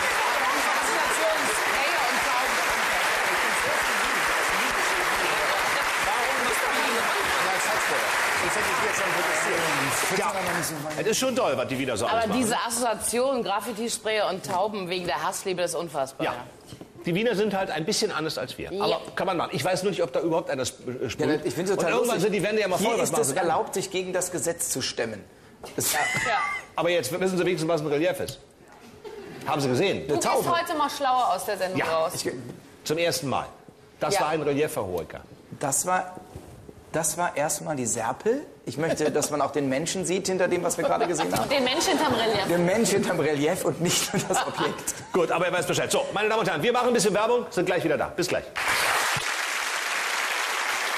Ja, es ist schon toll, was die wieder so alles Aber machen. diese Assoziation, Graffiti-Sprayer und Tauben wegen der Hassliebe, das ist unfassbar. Ja. Die Wiener sind halt ein bisschen anders als wir. Ja. Aber kann man machen. Ich weiß nur nicht, ob da überhaupt einer sp- äh, sprüht. Ja, ich finde total und irgendwann lustig. sind die Wände ja mal voll. Hier Was ist machen es sie dann? erlaubt, sich gegen das Gesetz zu stemmen. Das Ja. Aber jetzt wissen Sie wenigstens, was ein Relief ist. Haben Sie gesehen? Du gehst heute mal schlauer aus der Sendung Ja. raus. Zum ersten Mal. Das Ja. war ein Reliefverhoeker. Das war, das war erstmal die Serpel. Ich möchte, dass man auch den Menschen sieht hinter dem, was wir gerade gesehen haben. Den Mensch hinterm Relief. Den Mensch hinterm Relief und nicht nur das Objekt. Gut, aber ihr weißt Bescheid. So, meine Damen und Herren, wir machen ein bisschen Werbung, sind gleich wieder da. Bis gleich.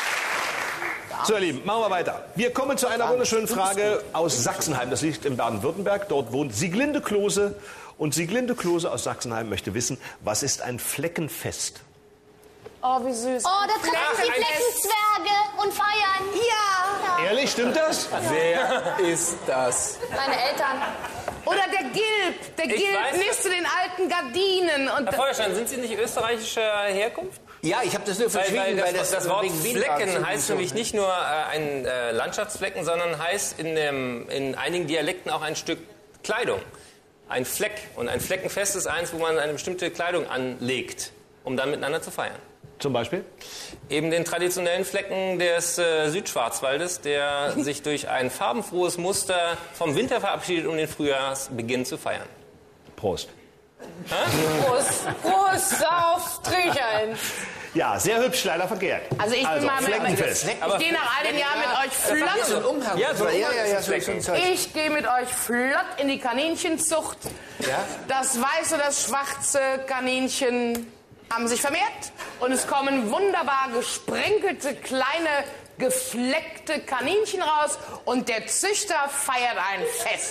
So, ihr Lieben, machen wir weiter. Wir kommen zu einer wunderschönen Frage aus Sachsenheim. Das liegt in Baden-Württemberg. Dort wohnt Sieglinde Klose. Und Sieglinde Klose aus Sachsenheim möchte wissen, was ist ein Fleckenfest? Oh, wie süß. Oh, da treffen sich Fleckenzwerge und feiern. Ja. Ehrlich, stimmt das? Wer ist das? Meine Eltern. Oder der Gilb. Der Ich Gilb weiß misst den alten Gardinen. Und Herr Feuerstein, sind Sie nicht österreichischer Herkunft? Ja, ich habe das nur Weil, verschwiegen, weil das, das Wort wegen Wien war. Flecken heißt nämlich nicht nur äh, ein äh, Landschaftsflecken, sondern heißt in, dem, in einigen Dialekten auch ein Stück Kleidung. Ein Fleck. Und ein Fleckenfest ist eins, wo man eine bestimmte Kleidung anlegt, um dann miteinander zu feiern. Zum Beispiel? Eben den traditionellen Flecken des äh, Südschwarzwaldes, der sich durch ein farbenfrohes Muster vom Winter verabschiedet, um den Frühjahrsbeginn zu feiern. Prost. Prost, Prost auf Trächern. Ja, sehr hübsch, leider verkehrt. Also ich bin also, mal mit Fleckenfest. Ich gehe nach all den Jahren mit euch So ein flott. Umhang. Ja, so ein ja, ja, ja, so, so Flecken. ein Zeug. Ich gehe mit euch flott in die Kaninchenzucht. Ja? Das weiße, das schwarze Kaninchen haben sich vermehrt. Und es kommen wunderbar gesprenkelte, kleine, gefleckte Kaninchen raus. Und der Züchter feiert ein Fest.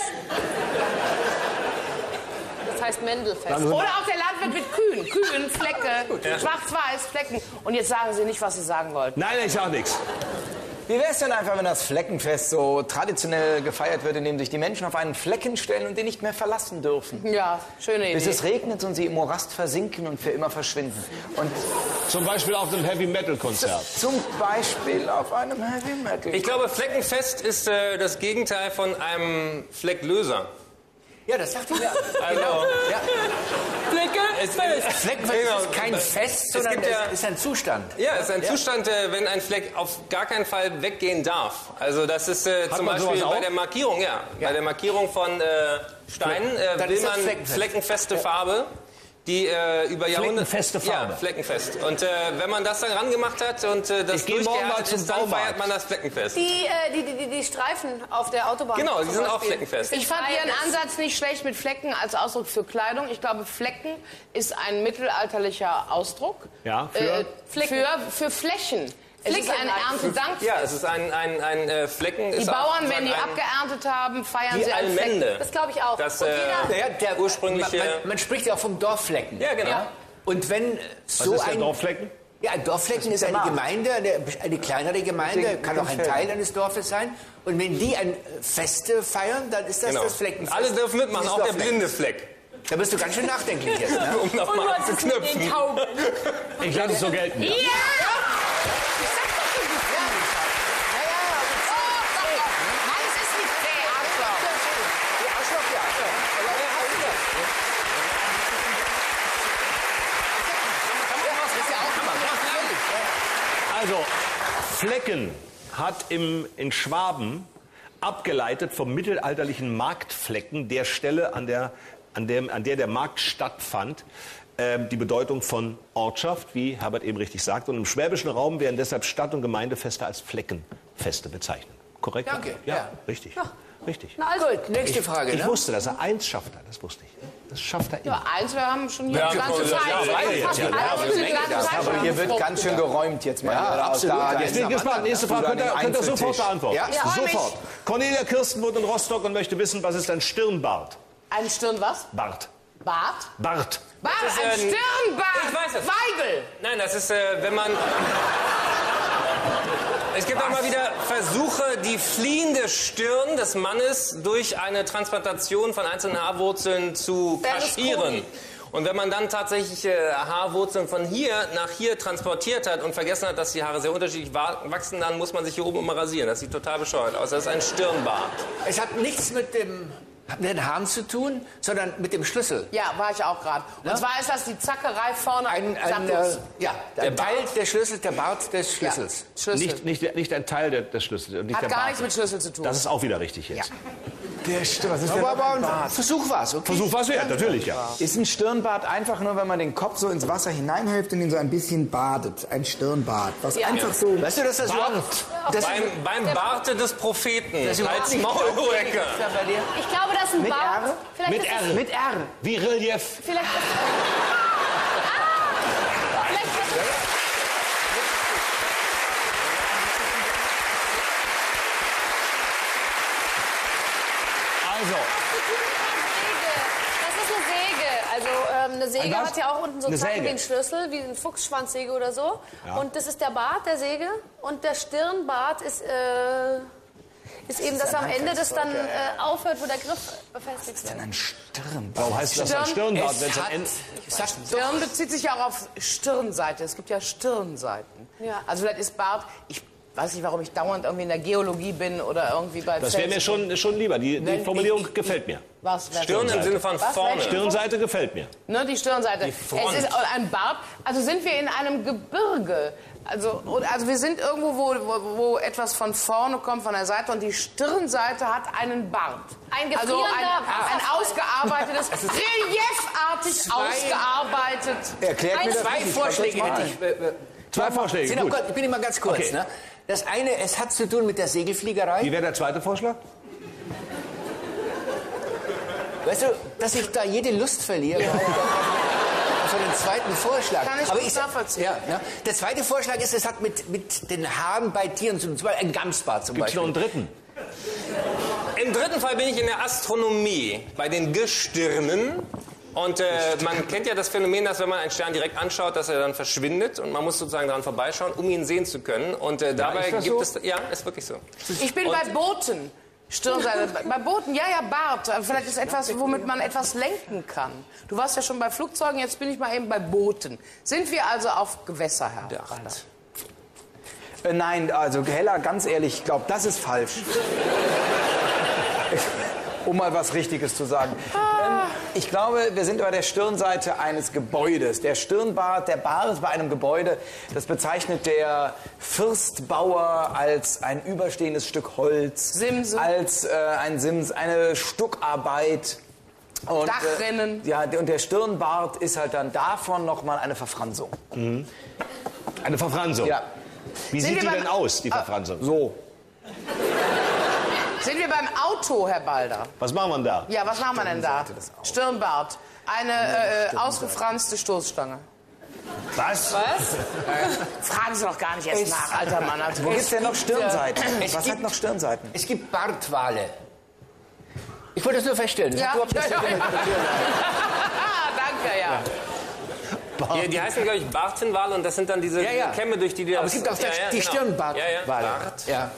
Das heißt Mendelfest. Oder auch der Landwirt mit Kühen. Kühen, Flecke, schwarz-weiß, Flecken. Und jetzt sagen Sie nicht, was Sie sagen wollten. Nein, ich sag nichts. Wie wäre es denn einfach, wenn das Fleckenfest so traditionell gefeiert wird, indem sich die Menschen auf einen Flecken stellen und den nicht mehr verlassen dürfen? Ja, schöne Bis Idee. es regnet und sie im Morast versinken und für immer verschwinden. Und Zum Beispiel auf einem Heavy-Metal-Konzert. zum Beispiel auf einem Heavy Metal. Ich glaube, Fleckenfest ist äh, das Gegenteil von einem Flecklöser. Ja, das dachte ich mir. Also, Ja. es, Fleckenfest Genau. ist kein Fest, sondern gibt ja- es ist ein Zustand. ja, es ist ein Zustand, äh, wenn ein Fleck auf gar keinen Fall weggehen darf. Also das ist äh, zum man Beispiel sowas bei auch? der Markierung, ja, Ja. bei der Markierung von äh, Steinen äh, Dann will ist das man Fleckenfest. fleckenfeste Farbe, die äh, über Jahrhunderte... Fleckenfeste Farbe. Ja, fleckenfest. Und äh, wenn man das dann rangemacht hat und äh, das Ich geh morgen mal durchgehärtet zum ist, dann Baumarkt. feiert man das Fleckenfest. Die, äh, die, die, die Streifen auf der Autobahn. Genau, die zum sind auch Beispiel. fleckenfest. Ich fand Ihren Beides. Ansatz nicht schlecht mit Flecken als Ausdruck für Kleidung. Ich glaube, Flecken ist ein mittelalterlicher Ausdruck. Ja, für? Äh, Flecken. für, für Flächen. Es ist Flicken ein halt. Erntedank. Ja, es ist ein, ein, ein äh, Flecken. Die ist Bauern, auch, wenn die ein, abgeerntet haben, feiern die sie ein Flecken. Almende. Das glaube ich auch. Das, Und äh, jeder, Ja, der Ursprüngliche- Man, man, man spricht ja auch vom Dorfflecken. Ja, genau. Ja? Und wenn Was so ist der ein Dorfflecken? Ja, ein Dorfflecken ist eine Gemeinde, eine, eine kleinere Gemeinde, Mit den- kann mit auch den ein Teil Feldern. eines Dorfes sein. Und wenn die ein Feste feiern, dann ist das Genau. das Fleckenfest. Alle dürfen mitmachen, Dieses auch der Dorfflecken. blinde Fleck. Da bist du ganz schön nachdenklich jetzt. Ne? Um nochmal anzuknüpfen. Ich lasse es so gelten. Ja. Nein, es ist nicht zäh, Arschloch. Also, Flecken hat im, in Schwaben abgeleitet vom mittelalterlichen Marktflecken, der Stelle, an der, an dem, an der der Markt stattfand, ähm, die Bedeutung von Ortschaft, wie Herbert eben richtig sagt. Und im schwäbischen Raum werden deshalb Stadt- und Gemeindefeste als Fleckenfeste bezeichnet. Korrekt? Danke, Ja, ja. richtig. Richtig. na also, Gut, nächste Frage. Ich Ne? wusste, dass er eins schafft. er, Das wusste ich. Das schafft er immer. Ja, eins, wir haben schon hier Ja, die ganze ja, Zeit. ja, beide jetzt, Fast ja. alle Ja, für die ganze Zeit Aber schon hier wird gefragt. ganz schön geräumt jetzt mal. Ja, wieder. absolut. Da- Jetzt Ich bin gespannt. Nächste Frage. Könnt ihr, könnt ihr sofort Einzeltisch. beantworten. Ja, Ja, Sofort. mich. Cornelia Kirsten wohnt in Rostock und möchte wissen, was ist ein Stirnbart? Ein Stirn was? Bart. Bart? Bart. Bart, Das ist, ein äh, Stirnbart. ich weiß es. Weigel. Nein, das ist, äh, wenn man... Es gibt auch mal wieder Versuche, die fliehende Stirn des Mannes durch eine Transplantation von einzelnen Haarwurzeln zu kaschieren. Und wenn man dann tatsächlich äh, Haarwurzeln von hier nach hier transportiert hat und vergessen hat, dass die Haare sehr unterschiedlich wa- wachsen, dann muss man sich hier oben immer rasieren. Das sieht total bescheuert aus. Das ist ein Stirnbart. Es hat nichts mit dem mit den Haaren zu tun, sondern mit dem Schlüssel. Ja, war ich auch gerade. Und Ja? zwar ist das die Zackerei vorne Ein, am ein, äh, Sattus. ja, ein Der Teil Bart. des Schlüssels, der Bart des Schlüssels. Schlüssel. Nicht, nicht, nicht ein Teil der, des Schlüssels. und Nicht Hat der gar Bart. nichts mit Schlüssel zu tun. Das ist auch wieder richtig jetzt. Der Stirn, was ist denn Aber, aber ein ein Bart? Versuch war es, okay? Versuch was wert, natürlich, ja. Ist ein Stirnbart einfach nur, wenn man den Kopf so ins Wasser hineinhilft und ihn so ein bisschen badet? Ein Stirnbart. Was Ja. einfach so... Weißt du, dass das Bart. überhaupt... Das Beim, beim Barte des Propheten das überhaupt als nicht Maulrecke. ist da bei dir? ich glaube, das ist ein Mit Bart. R? Vielleicht Mit ist R. es, Mit R. Wie Relief. vielleicht ist Vielleicht ist es, Also, Das ist eine Säge. Also ähm, eine Säge Ein was? hat ja auch unten so Eine Zacken Säge. wie ein Schlüssel, wie eine Fuchsschwanzsäge oder so. Ja. Und das ist der Bart der Säge. Und der Stirnbart ist, äh, ist eben, dass am Ende das dann äh, aufhört, wo der Griff befestigt wird. Ein Stirnbart. Warum heißt das dann Stirn- Stirnbart? Wenn es am hat, Ende es hat Stirn bezieht sich ja auch auf Stirnseite. Es gibt ja Stirnseiten. Ja. Also vielleicht ist Bart, ich weiß nicht, warum ich dauernd irgendwie in der Geologie bin oder irgendwie bei das wäre mir schon, schon lieber. Die, die Wenn- Formulierung ich- ich- gefällt mir. Was? wer- Stirn im Sinne von Was? vorne. Welche? Stirnseite gefällt mir. Ne, die Stirnseite. Die Front. Es ist ein Bart. Also sind wir in einem Gebirge. Also, und- also wir sind irgendwo, wo, wo, wo etwas von vorne kommt, von der Seite, und die Stirnseite hat einen Bart. Ein also gefrierender ein, ein Wasserfall. ausgearbeitetes, reliefartig ausgearbeitet. Erklärt mir das zwei nicht. Vorschläge Mal. hätte ich. Äh, äh, Zwei Vorschläge, sind auch gut. kurz- Ich bin immer ganz kurz. Okay. Ne? Das eine, es hat zu tun mit der Segelfliegerei. Wie wäre der zweite Vorschlag? Weißt du, dass ich da jede Lust verliere auf, auf den zweiten Vorschlag. Kann ich Aber gut nachvollziehen. Ja, ne? Der zweite Vorschlag ist, es hat mit, mit den Haaren bei Tieren zu tun. Zum Beispiel ein Gamsbart zum Gibt es noch Beispiel. einen dritten? Im dritten Fall bin ich in der Astronomie, bei den Gestirnen. Und äh, man kennt ja das Phänomen, dass wenn man einen Stern direkt anschaut, dass er dann verschwindet und man muss sozusagen daran vorbeischauen, um ihn sehen zu können. Und äh, dabei ist das gibt so? es... Ja, ist wirklich so. Ich bin bei Booten. Stirnseite. Bei Booten, ja, ja, Bart. Vielleicht ist etwas, womit man etwas lenken kann. Du warst ja schon bei Flugzeugen, jetzt bin ich mal eben bei Booten. Sind wir also auf Gewässer, Herr Rader? Äh, nein, also Hella, ganz ehrlich, ich glaube, das ist falsch. Um mal was Richtiges zu sagen. Ähm, ich glaube, wir sind bei der Stirnseite eines Gebäudes. Der Stirnbart, der Bart bei einem Gebäude, das bezeichnet der Fürstbauer als ein überstehendes Stück Holz. Simse. Als äh, ein Sims, eine Stuckarbeit. Und, Dachrinnen. Äh, ja, und der Stirnbart ist halt dann davon nochmal eine Verfransung. Eine Verfransung. Ja, Wie Sind sieht wir die beim- denn aus, die Verfransung? so. Sind wir beim Auto, Herr Balder? Was machen wir da? Ja, was machen wir denn da? Stirnbart. Eine äh, äh, ausgefranste Stoßstange. Was? Fragen Sie doch gar nicht erst nach, alter Mann. Also, Wo gibt's denn noch Stirnseiten? Es Was gibt- hat noch Stirnseiten? Es gibt Bartwale. Ich wollte das nur feststellen. Das Ja, hat überhaupt ja, nichts ja, zu tun ja. mit der Tür. Danke, ja. Die, die heißen, glaube ich, Bartenwale und das sind dann diese Ja, ja. Kämme, durch die die Aber das- es gibt auch ja, das- ja, die genau. Stirnbart- Ja, ja. Wale. Bart. Ja.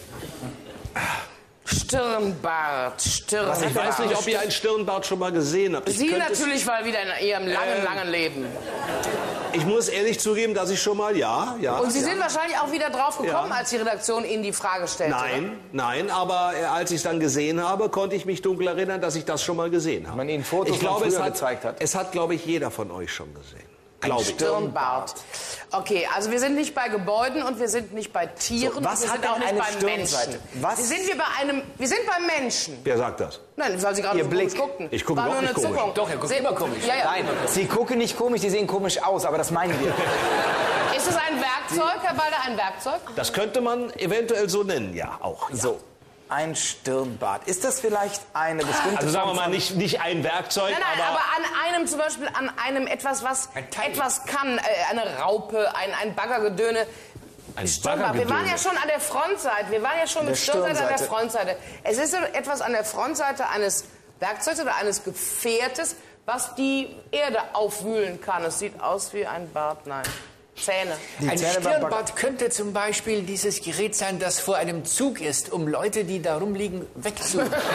Stirnbart, Stirnbart. Ich weiß nicht, ob ihr einen Stirnbart schon mal gesehen habt. Ich Sie könnte es- natürlich mal wieder in Ihrem langen, Ähm, langen Leben. Ich muss ehrlich zugeben, dass ich schon mal, ja, ja. Und Sie ja. sind wahrscheinlich auch wieder drauf gekommen, Ja. als die Redaktion Ihnen die Frage stellte. Nein, nein, aber äh, als ich es dann gesehen habe, konnte ich mich dunkel erinnern, dass ich das schon mal gesehen habe. Man Ihnen Fotos ich glaube, von es früher hat, gezeigt hat. Es hat, glaube ich, jeder von euch schon gesehen. Glaube ich. Stirnbart. Okay, also wir sind nicht bei Gebäuden und wir sind nicht bei Tieren. So, was und wir hat sind denn auch nicht eine beim Stirnseite? Menschen. Was? Wir sind wir bei einem, wir sind beim Menschen. Wer sagt das? Nein, weil Sie gerade Ihr so Blick. komisch guckten. Ich gucke War nur überhaupt eine nicht komisch. Zuckung. Doch, er guckt Sie- immer komisch. Ja, ja. Nein, Sie gucken nicht komisch, die sehen komisch aus, aber das meinen wir. Ist es ein Werkzeug, Herr Balder, ein Werkzeug? Das könnte man eventuell so nennen, ja, auch. Ja. So, ein Stirnbart. Ist das vielleicht eine bestimmte Also sagen wir Form mal, von- nicht, nicht ein Werkzeug, Nein, nein, aber, aber an einem zum Beispiel, an einem etwas, was Ein Teil. etwas kann, äh, eine Raupe, ein, ein Baggergedöne. ein Stirnbart. Wir waren ja Baggergedöne. schon an der Frontseite. Wir waren ja schon mit Der Stirnseite an der Stirnseite. Frontseite. Es ist etwas an der Frontseite eines Werkzeugs oder eines Gefährtes, was die Erde aufwühlen kann. Es sieht aus wie ein Bart, nein. Zähne. Ein Zähne beim Stirnbart könnte zum Beispiel dieses Gerät sein, das vor einem Zug ist, um Leute, die da rumliegen, wegzu...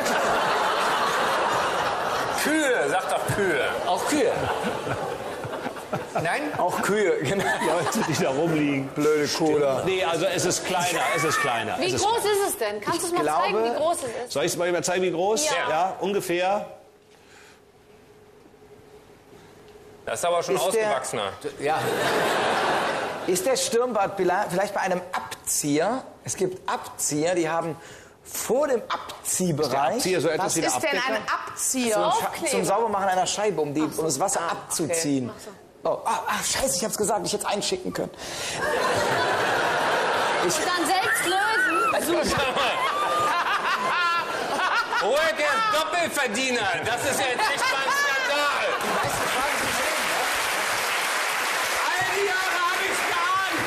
Kühe, sag doch Kühe. Auch Kühe. Nein? Auch Kühe, genau. Leute, die da rumliegen. Blöde Kuh da. Nee, also es ist kleiner, es ist kleiner. Wie es ist groß ist es denn? Kannst du es mal glaube- zeigen, wie groß es ist? Soll ich es mal über zeigen, wie groß? Ja. ungefähr. Das ist aber schon Ist der- ausgewachsener. Ja. Ist der Stirnbart vielleicht bei einem Abzieher? Es gibt Abzieher, die haben vor dem Abziehbereich Abzieher so etwas Was wie der ist denn Abdecker? ein Abzieher? zum, Scha- Aufkleber. zum Saubermachen einer Scheibe, um, die, um das Wasser Ah, abzuziehen. Oh, ah, ah, scheiße, ich hab's gesagt, ich hätte es einschicken können. Und dann selbst lösen. Ruhig ist Doppelverdiener. Das ist jetzt echt mal ein Skandal. All die Jahre habe ich geahnt.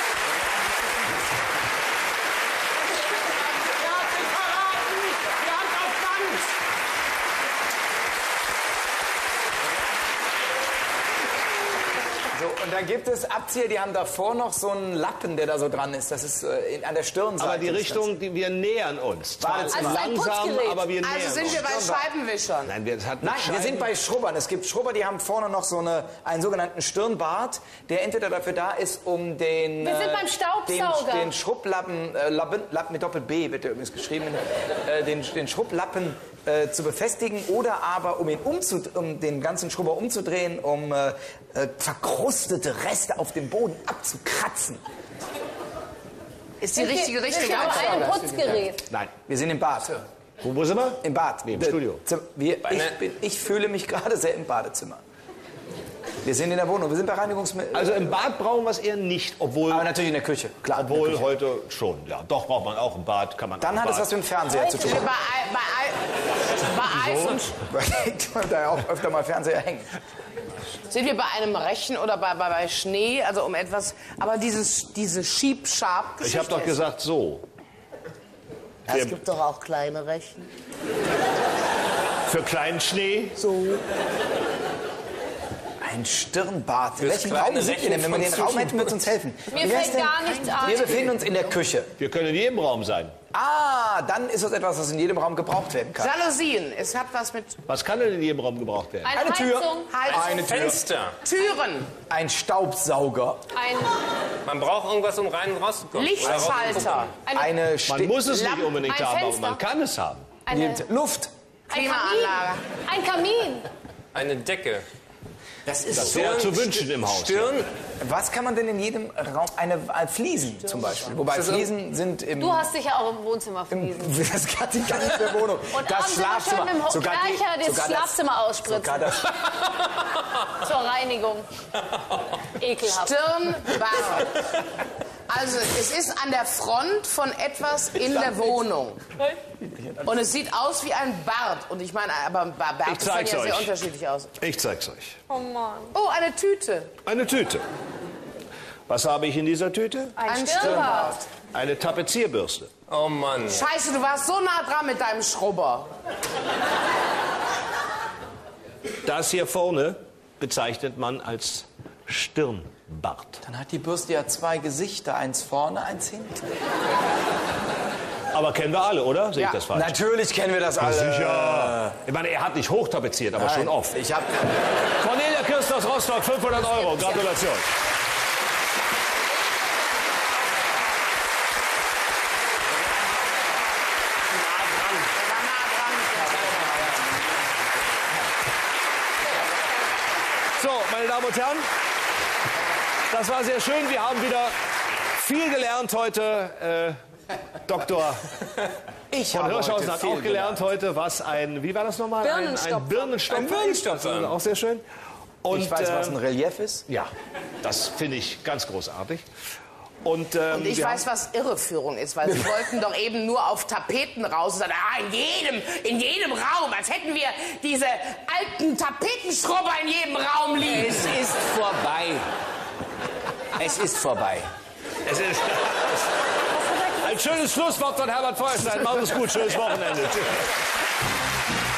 Er hat sich verraten. Er hat So, und dann gibt es Abzieher, die haben davor noch so einen Lappen, der da so dran ist. Das ist äh, in, an der Stirnseite. Aber die Richtung, die wir nähern uns. Zwar Also ein langsam, Putzgerät. aber wir nähern Also sind uns. wir bei Scheibenwischern. Nein, wir, das hat Nein, wir sind bei Schrubbern. Es gibt Schrubber, die haben vorne noch so eine, einen sogenannten Stirnbart, der entweder dafür da ist, um den... Wir sind äh, beim Staubsauger. Den, den Schrubplappen, äh, Lappen, Lappen mit Doppel-B wird der übrigens geschrieben, äh, den, den Schrubplappen äh, zu befestigen oder aber, um, ihn umzu, um den ganzen Schrubber umzudrehen, um äh, äh, verkrustete Reste auf dem Boden abzukratzen. Ist die richtige Richtung. Ich habe ein Putzgerät. Nein. Wir sind im Bad. Wo, wo sind wir? Im Bad. Nee, im Äh, Studio. Zim- Wir, ich, bin, ich fühle mich gerade sehr im Badezimmer. Wir sind in der Wohnung, wir sind bei Reinigungsmitteln. Also im Bad brauchen wir es eher nicht, obwohl, aber natürlich in der Küche, klar. obwohl in der Küche. heute schon. Ja, doch braucht man auch im Bad, kann man. auch Dann im hat es Bad. was mit dem Fernseher zu tun. Bei, Ei- bei, Ei- bei Eis und Weil da ja auch öfter mal Fernseher hängen. sind wir bei einem Rechen oder bei, bei, bei Schnee, also um etwas, aber dieses, diese Schieb-Schab-Geschichte. Ich habe doch gesagt so. Ja, es gibt doch auch kleine Rechen. Für kleinen Schnee. So. Ein Stirnbart. In Fürs welchem kleine Raum sind wir denn? Wenn wir den Rechen Raum von hätten, würde es uns helfen. Mir Wie heißt fällt denn? gar nichts ein. Wir befinden uns in der Küche. Wir können in jedem Raum sein. Ah, dann ist das etwas, was in jedem Raum gebraucht werden kann. Jalousien. Es hat was mit Was kann denn in jedem Raum gebraucht werden? Eine, Eine Tür. Heizung, Heizung. Eine Tür. Fenster. Türen, Ein Staubsauger. ein, Man braucht irgendwas, um rein und rauszukommen. Lichtschalter, eine, Eine Man Ste muss es nicht Lampen, unbedingt ein haben, aber Fenster. man kann es haben. eine, Luft. ein Klimaanlage. Kamin. Ein Kamin. Eine Decke. Das ist Das wäre zu wünschen im Haus. Stirn. Was kann man denn in jedem Raum? Eine, eine Fliesen zum Beispiel. Wobei Ist das Fliesen sind im... Du hast dich ja auch im Wohnzimmer im verwiesen. das kann die ganze Wohnung. Und das abends immer Schlafzimmer. schön mit dem sogar die, Kercher das sogar Schlafzimmer ausspritzen. Sogar das, Zur Reinigung. Ekelhaft. Stirnbart. Also es ist an der Front von etwas in der Wohnung. Und es sieht aus wie ein Bart. Und ich meine, aber Bärte Ich sehen zeig's ja sehr euch. unterschiedlich aus. Ich zeig's euch. Oh Mann. Oh, eine Tüte. Eine Tüte. Was habe ich in dieser Tüte? Ein, Ein Stirnbart. Eine Tapezierbürste. Oh Mann. Scheiße, du warst so nah dran mit deinem Schrubber. Das hier vorne bezeichnet man als Stirnbart. dann hat die Bürste ja zwei Gesichter. Eins vorne, eins hinten. Aber kennen wir alle, oder? Sehe Ja. ich das falsch? Natürlich kennen wir das alle. Sicher. Ich meine, er hat nicht hochtapeziert, aber schon oft. Ich hab... Cornelia Kirsten aus Rostock, fünfhundert Euro. Gratulation. So, meine Damen und Herren, das war sehr schön. Wir haben wieder viel gelernt heute. Äh, Doktor Ich von habe Hirschhausen heute hat viel auch gelernt heute, was ein, wie war das nochmal? Birnenstopfer. Ein, ein Birnenstopfer. Ein Birnenstopfer. Das ist auch sehr schön. Und, Ich weiß, was ein äh, Relief ist. ja, das finde ich ganz großartig. Und, ähm, Und ich wir weiß, was Irreführung ist, weil sie wollten doch eben nur auf Tapeten raus und sagen, ah, in jedem, in jedem Raum, als hätten wir diese alten Tapetenschrubber in jedem Raum liegen. Es ist vorbei. Es ist vorbei. haben, es ist ein schönes Schlusswort von Herbert Feuerstein. Macht es gut, schönes Wochenende. Tschüss.